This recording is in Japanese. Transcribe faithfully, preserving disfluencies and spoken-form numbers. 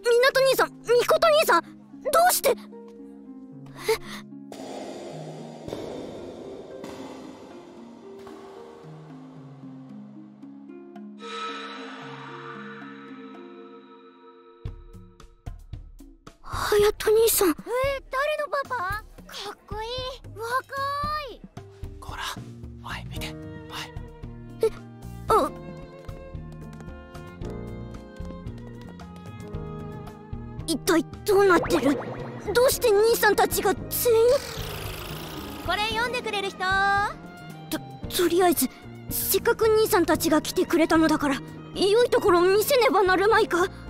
湊兄さん、みこと兄さん、どうして。え、隼人兄さん。え、 誰のパパ？かっこいい、若い。 こら、おい見て、おい。 え、あ、一体どうなってる？どうして兄さんたちが全員。 これ読んでくれる人？ と、とりあえずせっかく兄さんたちが来てくれたのだから良いところ見せねばなるまいか。